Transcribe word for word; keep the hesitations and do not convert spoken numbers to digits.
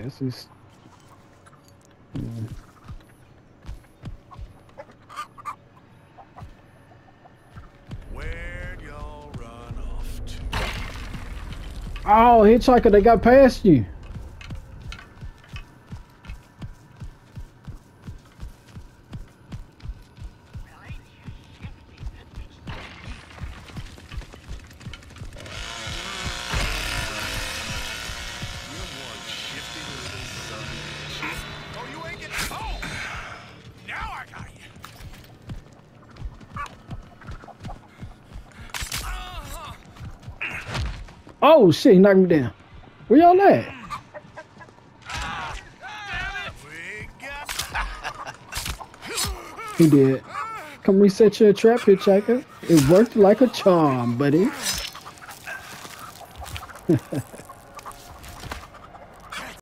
guess he's. Yeah. Where'd y'all run off to? Oh, hitchhiker, they got past you. Oh shit, he knocked me down. Where y'all at? He did. Come reset your trap, hitchhiker. It worked like a charm, buddy.